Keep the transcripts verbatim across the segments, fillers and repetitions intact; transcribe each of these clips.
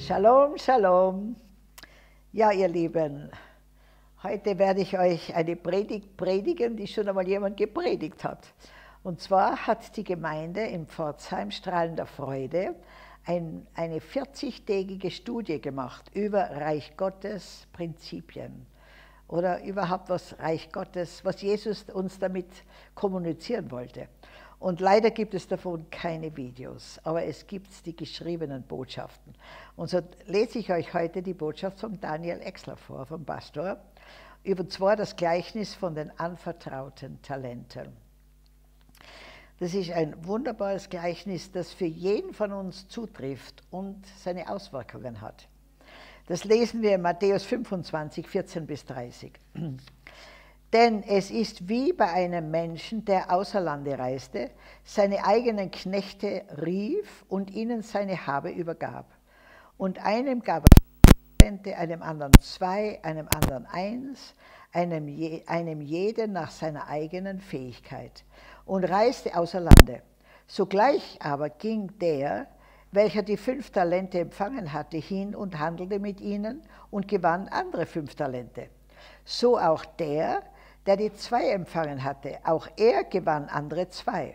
Shalom, Shalom. Ja, ihr Lieben, heute werde ich euch eine Predigt predigen, die schon einmal jemand gepredigt hat. Und zwar hat die Gemeinde in Pforzheim, Strahlen der Freude, ein, eine vierzigtägige Studie gemacht über Reich Gottes Prinzipien oder überhaupt was Reich Gottes, was Jesus uns damit kommunizieren wollte. Und leider gibt es davon keine Videos, aber es gibt die geschriebenen Botschaften. Und so lese ich euch heute die Botschaft von Daniel Exler vor, vom Pastor, über zwar das Gleichnis von den anvertrauten Talenten. Das ist ein wunderbares Gleichnis, das für jeden von uns zutrifft und seine Auswirkungen hat. Das lesen wir in Matthäus fünfundzwanzig, vierzehn bis dreißig. Denn es ist wie bei einem Menschen, der außer Lande reiste, seine eigenen Knechte rief und ihnen seine Habe übergab. Und einem gab er Talente, einem anderen zwei, einem anderen eins, einem, je, einem jeden nach seiner eigenen Fähigkeit und reiste außer Lande. Sogleich aber ging der, welcher die fünf Talente empfangen hatte, hin und handelte mit ihnen und gewann andere fünf Talente. So auch der, der die zwei empfangen hatte, auch er gewann andere zwei.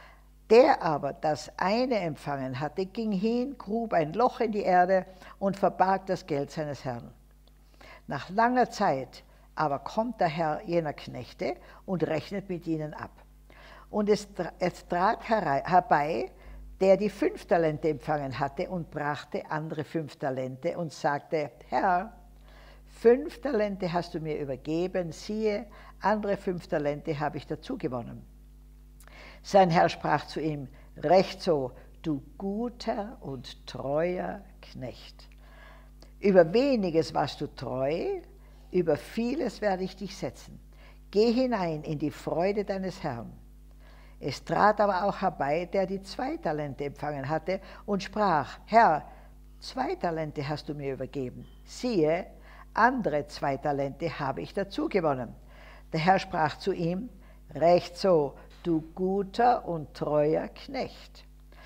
Der aber das eine empfangen hatte, ging hin, grub ein Loch in die Erde und verbarg das Geld seines Herrn. Nach langer Zeit aber kommt der Herr jener Knechte und rechnet mit ihnen ab. Und es, es trat herbei, der die fünf Talente empfangen hatte und brachte andere fünf Talente und sagte, Herr, fünf Talente hast du mir übergeben, siehe, andere fünf Talente habe ich dazu gewonnen. Sein Herr sprach zu ihm, recht so, du guter und treuer Knecht. Über weniges warst du treu, über vieles werde ich dich setzen. Geh hinein in die Freude deines Herrn. Es trat aber auch herbei, der die zwei Talente empfangen hatte und sprach, Herr, zwei Talente hast du mir übergeben, siehe, andere zwei Talente habe ich dazu gewonnen. Der Herr sprach zu ihm, recht so, du guter und treuer Knecht.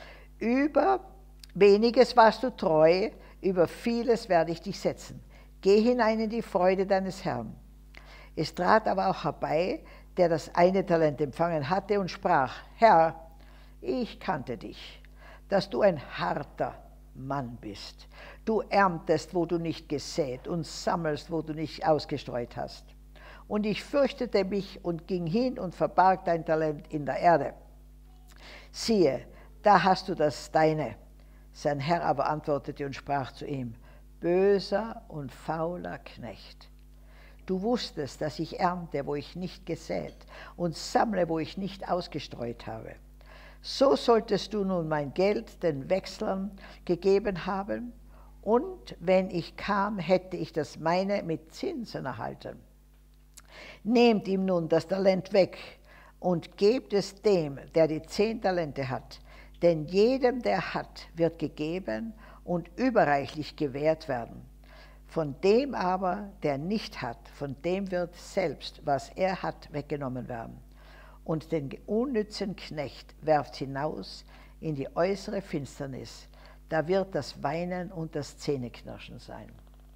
Über weniges warst du treu, über vieles werde ich dich setzen. Geh hinein in die Freude deines Herrn. Es trat aber auch herbei, der das eine Talent empfangen hatte und sprach, Herr, ich kannte dich, dass du ein harter Mann bist. Du erntest, wo du nicht gesät und sammelst, wo du nicht ausgestreut hast. Und ich fürchtete mich und ging hin und verbarg dein Talent in der Erde. Siehe, da hast du das deine. Sein Herr aber antwortete und sprach zu ihm, böser und fauler Knecht. Du wusstest, dass ich ernte, wo ich nicht gesät und sammle, wo ich nicht ausgestreut habe. So solltest du nun mein Geld den Wechslern gegeben haben, und wenn ich kam, hätte ich das meine mit Zinsen erhalten. Nehmt ihm nun das Talent weg und gebt es dem, der die zehn Talente hat, denn jedem, der hat, wird gegeben und überreichlich gewährt werden. Von dem aber, der nicht hat, von dem wird selbst, was er hat, weggenommen werden. Und den unnützen Knecht werft hinaus in die äußere Finsternis, da wird das Weinen und das Zähneknirschen sein.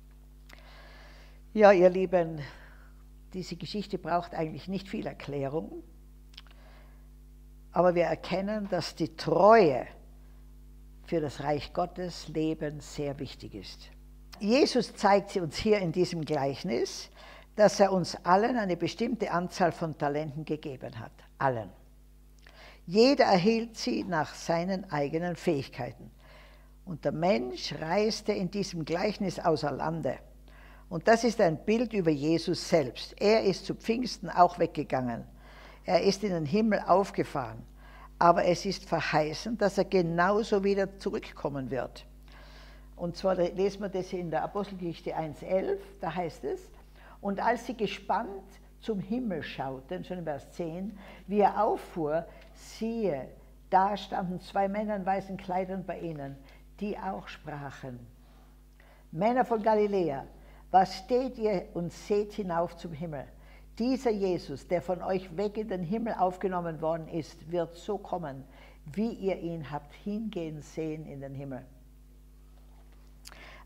Ja, ihr Lieben, diese Geschichte braucht eigentlich nicht viel Erklärung, aber wir erkennen, dass die Treue für das Reich Gottes Leben sehr wichtig ist. Jesus zeigt uns hier in diesem Gleichnis, dass er uns allen eine bestimmte Anzahl von Talenten gegeben hat. Allen. Jeder erhielt sie nach seinen eigenen Fähigkeiten. Und der Mensch reiste in diesem Gleichnis außer Lande. Und das ist ein Bild über Jesus selbst. Er ist zu Pfingsten auch weggegangen. Er ist in den Himmel aufgefahren. Aber es ist verheißen, dass er genauso wieder zurückkommen wird. Und zwar lesen wir das in der Apostelgeschichte eins elf, da heißt es, und als sie gespannt zum Himmel schauten, schon in Vers zehn, wie er auffuhr, siehe, da standen zwei Männer in weißen Kleidern bei ihnen, die auch sprachen, Männer von Galiläa, was steht ihr und seht hinauf zum Himmel? Dieser Jesus, der von euch weg in den Himmel aufgenommen worden ist, wird so kommen, wie ihr ihn habt hingehen sehen in den Himmel.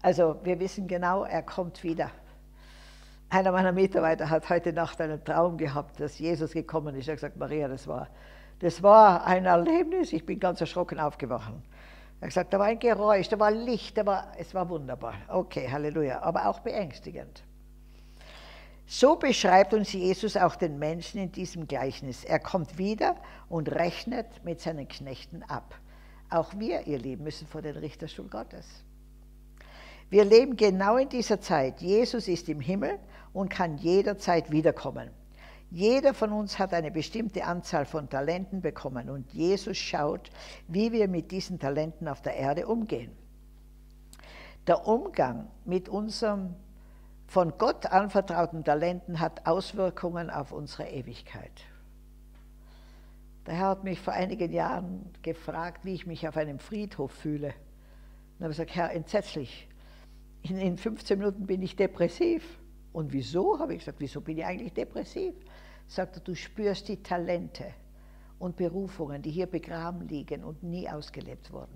Also wir wissen genau, er kommt wieder. Einer meiner Mitarbeiter hat heute Nacht einen Traum gehabt, dass Jesus gekommen ist. Er hat gesagt, Maria, das war, das war ein Erlebnis, ich bin ganz erschrocken aufgewacht. Er hat gesagt, da war ein Geräusch, da war Licht, da war, es war wunderbar. Okay, Halleluja, aber auch beängstigend. So beschreibt uns Jesus auch den Menschen in diesem Gleichnis. Er kommt wieder und rechnet mit seinen Knechten ab. Auch wir, ihr Lieben, müssen vor den Richterstuhl Gottes. Wir leben genau in dieser Zeit. Jesus ist im Himmel und kann jederzeit wiederkommen. Jeder von uns hat eine bestimmte Anzahl von Talenten bekommen und Jesus schaut, wie wir mit diesen Talenten auf der Erde umgehen. Der Umgang mit unserem von Gott anvertrauten Talenten hat Auswirkungen auf unsere Ewigkeit. Der Herr hat mich vor einigen Jahren gefragt, wie ich mich auf einem Friedhof fühle. Und ich habe gesagt, Herr, entsetzlich. In, in fünfzehn Minuten bin ich depressiv. Und wieso? Habe ich gesagt, wieso bin ich eigentlich depressiv? Sagt er, du spürst die Talente und Berufungen, die hier begraben liegen und nie ausgelebt wurden.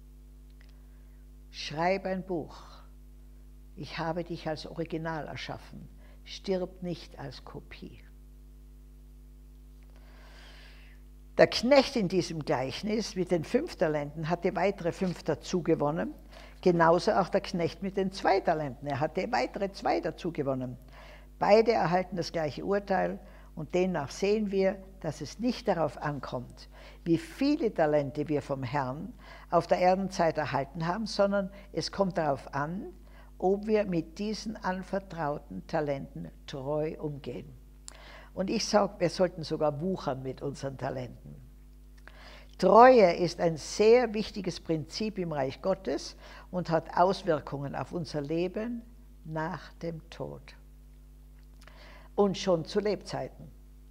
Schreib ein Buch. Ich habe dich als Original erschaffen. Stirb nicht als Kopie. Der Knecht in diesem Gleichnis mit den fünf Talenten hatte weitere fünf dazu gewonnen. Genauso auch der Knecht mit den zwei Talenten. Er hatte weitere zwei dazu gewonnen. Beide erhalten das gleiche Urteil und demnach sehen wir, dass es nicht darauf ankommt, wie viele Talente wir vom Herrn auf der Erdenzeit erhalten haben, sondern es kommt darauf an, ob wir mit diesen anvertrauten Talenten treu umgehen. Und ich sage, wir sollten sogar wuchern mit unseren Talenten. Treue ist ein sehr wichtiges Prinzip im Reich Gottes und hat Auswirkungen auf unser Leben nach dem Tod. Und schon zu Lebzeiten.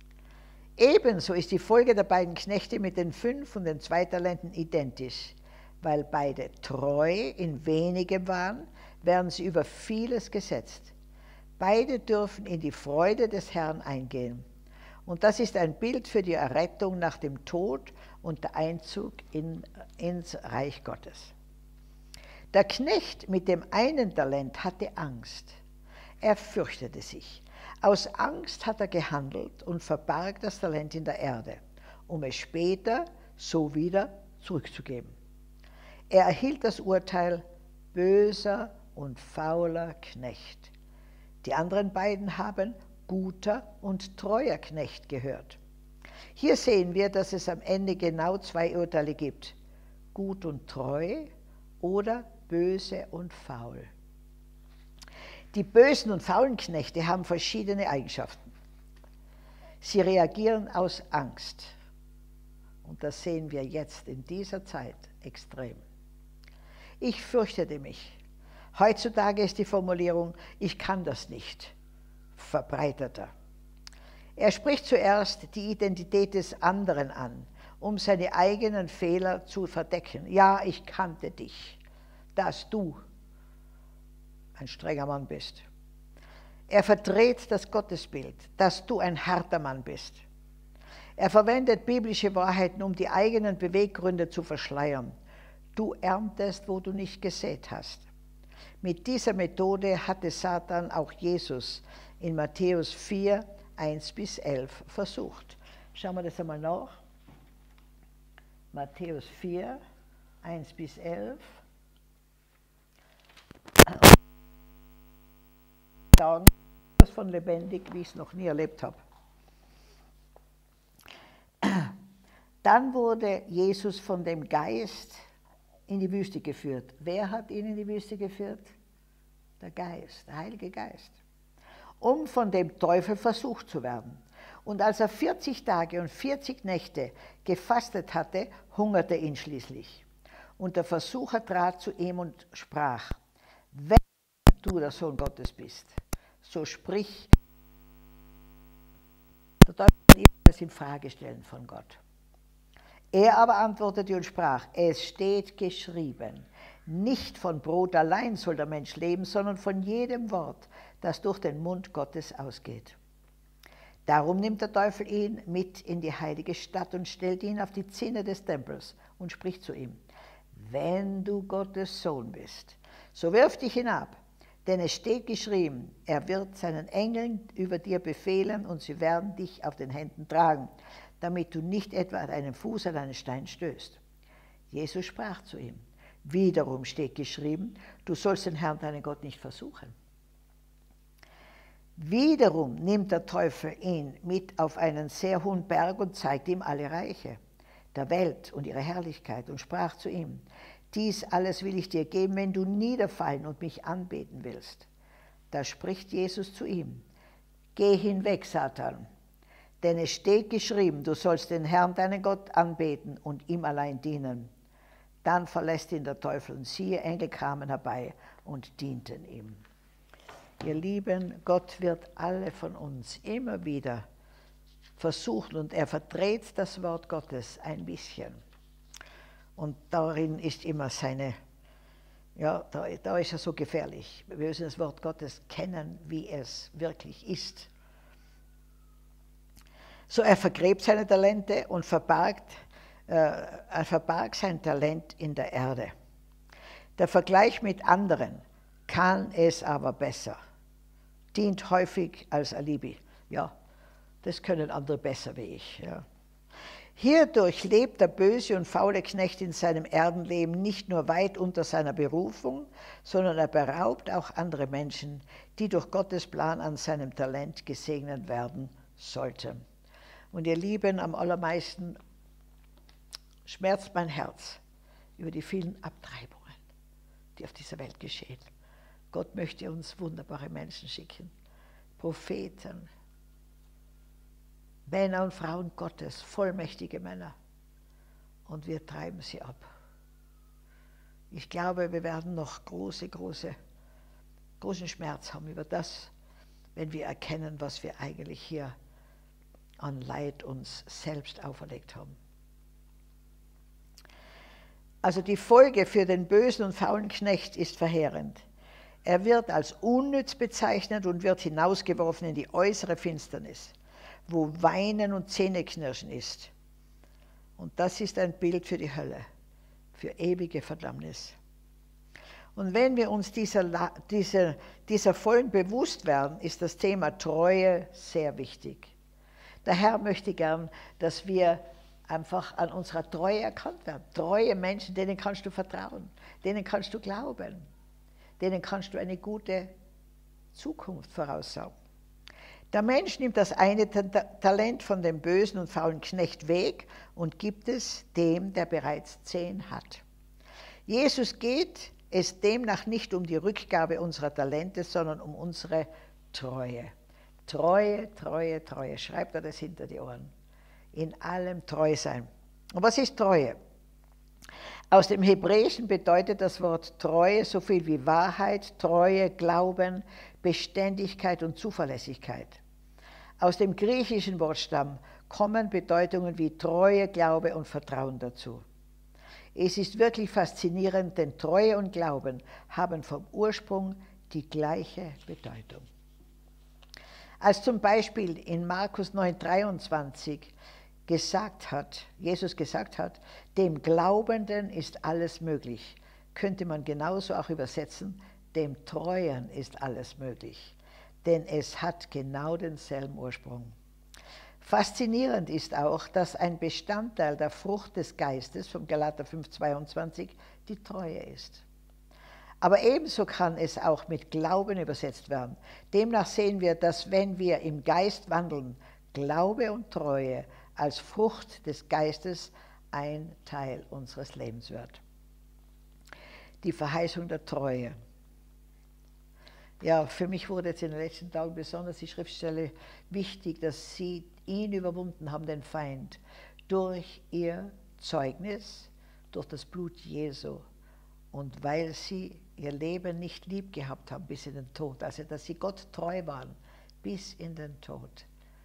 Ebenso ist die Folge der beiden Knechte mit den fünf und den zwei Talenten identisch. Weil beide treu in wenigem waren, werden sie über vieles gesetzt. Beide dürfen in die Freude des Herrn eingehen. Und das ist ein Bild für die Errettung nach dem Tod und der Einzug in, ins Reich Gottes. Der Knecht mit dem einen Talent hatte Angst. Er fürchtete sich. Aus Angst hat er gehandelt und verbarg das Talent in der Erde, um es später so wieder zurückzugeben. Er erhielt das Urteil, böser und fauler Knecht. Die anderen beiden haben guter und treuer Knecht gehört. Hier sehen wir, dass es am Ende genau zwei Urteile gibt. Gut und treu oder böse und faul. Die bösen und faulen Knechte haben verschiedene Eigenschaften. Sie reagieren aus Angst. Und das sehen wir jetzt in dieser Zeit extrem. Ich fürchtete mich. Heutzutage ist die Formulierung, ich kann das nicht, verbreiteter. Er spricht zuerst die Identität des anderen an, um seine eigenen Fehler zu verdecken. Ja, ich kannte dich, dass du ein strenger Mann bist. Er verdreht das Gottesbild, dass du ein harter Mann bist. Er verwendet biblische Wahrheiten, um die eigenen Beweggründe zu verschleiern. Du erntest, wo du nicht gesät hast. Mit dieser Methode hatte Satan auch Jesus in Matthäus vier, eins bis elf versucht. Schauen wir das einmal nach. Matthäus vier, eins bis elf. Sagen, das von lebendig, wie ich es noch nie erlebt habe. Dann wurde Jesus von dem Geist in die Wüste geführt. Wer hat ihn in die Wüste geführt? Der Geist, der Heilige Geist. Um von dem Teufel versucht zu werden. Und als er vierzig Tage und vierzig Nächte gefastet hatte, hungerte ihn schließlich. Und der Versucher trat zu ihm und sprach, wenn du der Sohn Gottes bist, so sprich. Der Teufel wird ihm das in Frage stellen von Gott. Er aber antwortete und sprach, es steht geschrieben, nicht von Brot allein soll der Mensch leben, sondern von jedem Wort, das durch den Mund Gottes ausgeht. Darum nimmt der Teufel ihn mit in die heilige Stadt und stellt ihn auf die Zinne des Tempels und spricht zu ihm, wenn du Gottes Sohn bist, So wirf dich hinab, denn es steht geschrieben, er wird seinen Engeln über dir befehlen und sie werden dich auf den Händen tragen, damit du nicht etwa deinen Fuß an einen Stein stößt. Jesus sprach zu ihm, wiederum steht geschrieben, du sollst den Herrn, deinen Gott, nicht versuchen. Wiederum nimmt der Teufel ihn mit auf einen sehr hohen Berg und zeigt ihm alle Reiche der Welt und ihre Herrlichkeit und sprach zu ihm, dies alles will ich dir geben, wenn du niederfallen und mich anbeten willst. Da spricht Jesus zu ihm, geh hinweg, Satan, denn es steht geschrieben, du sollst den Herrn, deinen Gott, anbeten und ihm allein dienen. Dann verlässt ihn der Teufel und siehe, Engel kamen herbei und dienten ihm. Ihr Lieben, Gott wird alle von uns immer wieder versuchen und er verdreht das Wort Gottes ein bisschen. Und darin ist immer seine, ja, da, da ist er so gefährlich. Wir müssen das Wort Gottes kennen, wie es wirklich ist. So, er vergräbt seine Talente und verbarg, äh, er verbarg sein Talent in der Erde. Der Vergleich mit anderen kann es aber besser, dient häufig als Alibi. Ja, das können andere besser wie ich. Ja. Hierdurch lebt der böse und faule Knecht in seinem Erdenleben nicht nur weit unter seiner Berufung, sondern er beraubt auch andere Menschen, die durch Gottes Plan an seinem Talent gesegnet werden sollten. Und ihr Lieben, am allermeisten schmerzt mein Herz über die vielen Abtreibungen, die auf dieser Welt geschehen. Gott möchte uns wunderbare Menschen schicken, Propheten, Männer und Frauen Gottes, vollmächtige Männer. Und wir treiben sie ab. Ich glaube, wir werden noch große, große, großen Schmerz haben über das, wenn wir erkennen, was wir eigentlich hier an Leid uns selbst auferlegt haben. Also die Folge für den bösen und faulen Knecht ist verheerend. Er wird als unnütz bezeichnet und wird hinausgeworfen in die äußere Finsternis, wo Weinen und Zähneknirschen ist. Und das ist ein Bild für die Hölle, für ewige Verdammnis. Und wenn wir uns dieser, dieser, dieser Folgen bewusst werden, ist das Thema Treue sehr wichtig. Der Herr möchte gern, dass wir einfach an unserer Treue erkannt werden. Treue Menschen, denen kannst du vertrauen, denen kannst du glauben, denen kannst du eine gute Zukunft voraussagen. Der Mensch nimmt das eine Talent von dem bösen und faulen Knecht weg und gibt es dem, der bereits zehn hat. Jesus geht es demnach nicht um die Rückgabe unserer Talente, sondern um unsere Treue. Treue, Treue, Treue. Schreibt er das hinter die Ohren. In allem treu sein. Und was ist Treue? Aus dem Hebräischen bedeutet das Wort Treue so viel wie Wahrheit, Treue, Glauben, Beständigkeit und Zuverlässigkeit. Aus dem griechischen Wortstamm kommen Bedeutungen wie Treue, Glaube und Vertrauen dazu. Es ist wirklich faszinierend, denn Treue und Glauben haben vom Ursprung die gleiche Bedeutung. Als zum Beispiel in Markus neun dreiundzwanzig gesagt hat, Jesus gesagt hat, dem Glaubenden ist alles möglich, könnte man genauso auch übersetzen, dem Treuen ist alles möglich, denn es hat genau denselben Ursprung. Faszinierend ist auch, dass ein Bestandteil der Frucht des Geistes, vom Galater fünf zweiundzwanzig, die Treue ist. Aber ebenso kann es auch mit Glauben übersetzt werden. Demnach sehen wir, dass wenn wir im Geist wandeln, Glaube und Treue als Frucht des Geistes ein Teil unseres Lebens wird. Die Verheißung der Treue. Ja, für mich wurde jetzt in den letzten Tagen besonders die Schriftstelle wichtig, dass sie ihn überwunden haben, den Feind, durch ihr Zeugnis, durch das Blut Jesu und weil sie ihr Leben nicht lieb gehabt haben bis in den Tod, also dass sie Gott treu waren bis in den Tod.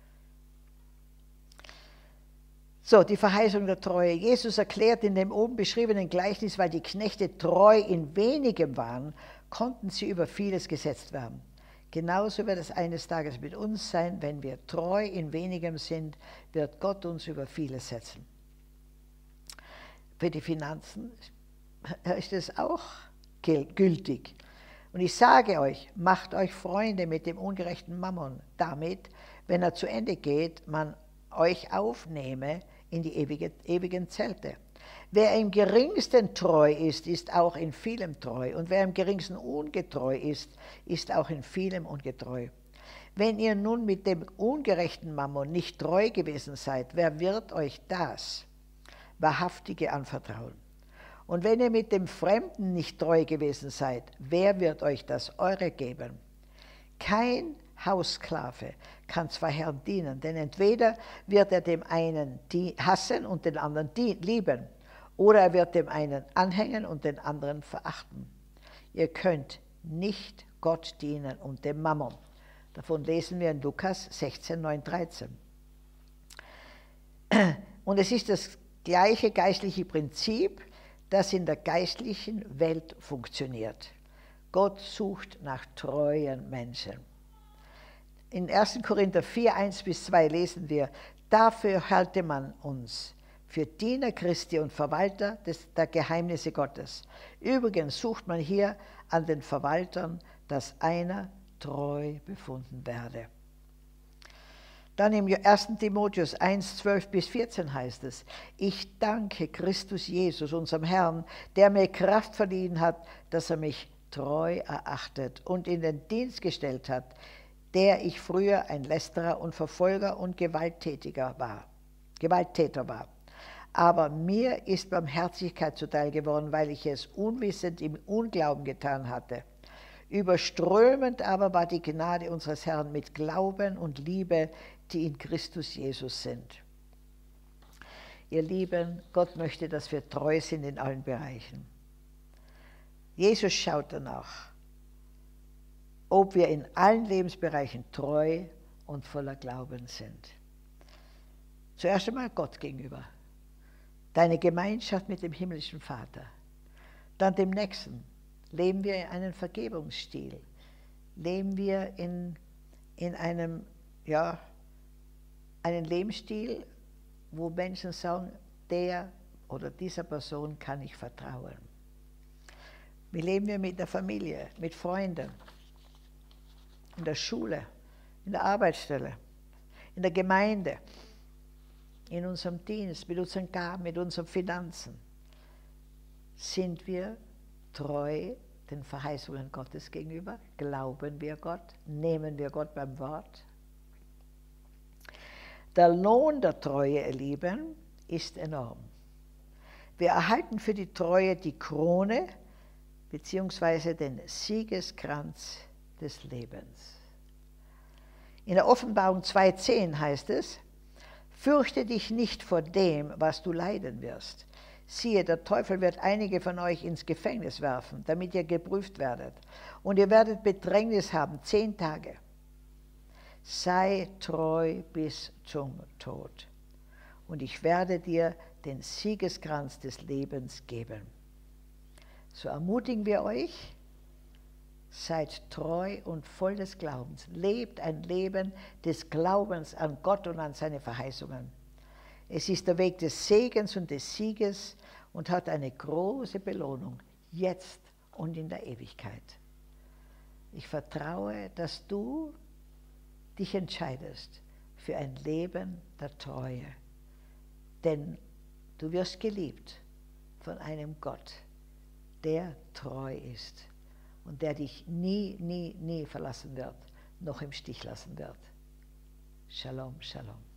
So, die Verheißung der Treue. Jesus erklärt in dem oben beschriebenen Gleichnis, weil die Knechte treu in wenigem waren, konnten sie über vieles gesetzt werden. Genauso wird es eines Tages mit uns sein, wenn wir treu in wenigem sind, wird Gott uns über vieles setzen. Für die Finanzen ist es auch gültig. Und ich sage euch, macht euch Freunde mit dem ungerechten Mammon, damit, wenn er zu Ende geht, man euch aufnehme in die ewige, ewigen Zelte. Wer im geringsten treu ist, ist auch in vielem treu. Und wer im geringsten ungetreu ist, ist auch in vielem ungetreu. Wenn ihr nun mit dem ungerechten Mammon nicht treu gewesen seid, wer wird euch das Wahrhaftige anvertrauen? Und wenn ihr mit dem Fremden nicht treu gewesen seid, wer wird euch das Eure geben? Kein Haussklave kann zwei Herren dienen, denn entweder wird er dem einen hassen und den anderen lieben, oder er wird dem einen anhängen und den anderen verachten. Ihr könnt nicht Gott dienen und dem Mammon. Davon lesen wir in Lukas sechzehn, neun, dreizehn. Und es ist das gleiche geistliche Prinzip, das in der geistlichen Welt funktioniert. Gott sucht nach treuen Menschen. In ersten Korinther vier, eins bis zwei lesen wir, dafür halte man uns für Diener Christi und Verwalter des, der Geheimnisse Gottes. Übrigens sucht man hier an den Verwaltern, dass einer treu befunden werde. Dann im ersten Timotheus eins, zwölf bis vierzehn heißt es, ich danke Christus Jesus, unserem Herrn, der mir Kraft verliehen hat, dass er mich treu erachtet und in den Dienst gestellt hat, der ich früher ein Lästerer und Verfolger und Gewalttätiger war, Gewalttäter war. Aber mir ist Barmherzigkeit zuteil geworden, weil ich es unwissend im Unglauben getan hatte. Überströmend aber war die Gnade unseres Herrn mit Glauben und Liebe, die in Christus Jesus sind. Ihr Lieben, Gott möchte, dass wir treu sind in allen Bereichen. Jesus schaut danach, ob wir in allen Lebensbereichen treu und voller Glauben sind. Zuerst einmal Gott gegenüber, deine Gemeinschaft mit dem himmlischen Vater, dann dem Nächsten. Leben wir in einem Vergebungsstil? Leben wir in, in einem, ja, einen Lebensstil, wo Menschen sagen, der oder dieser Person kann ich vertrauen? Wie leben wir mit der Familie, mit Freunden, in der Schule, in der Arbeitsstelle, in der Gemeinde, in unserem Dienst, mit unseren Gaben, mit unseren Finanzen? Sind wir treu den Verheißungen Gottes gegenüber? Glauben wir Gott? Nehmen wir Gott beim Wort? Der Lohn der Treue, ihr Lieben, ist enorm. Wir erhalten für die Treue die Krone beziehungsweise den Siegeskranz des Lebens. In der Offenbarung zwei zehn heißt es, fürchte dich nicht vor dem, was du leiden wirst. Siehe, der Teufel wird einige von euch ins Gefängnis werfen, damit ihr geprüft werdet. Und ihr werdet Bedrängnis haben, zehn Tage. Sei treu bis zum Tod. Und ich werde dir den Siegeskranz des Lebens geben. So ermutigen wir euch, seid treu und voll des Glaubens. Lebt ein Leben des Glaubens an Gott und an seine Verheißungen. Es ist der Weg des Segens und des Sieges und hat eine große Belohnung, jetzt und in der Ewigkeit. Ich vertraue, dass du dich entscheidest für ein Leben der Treue. Denn du wirst geliebt von einem Gott, der treu ist und der dich nie, nie, nie verlassen wird, noch im Stich lassen wird. Shalom, Shalom.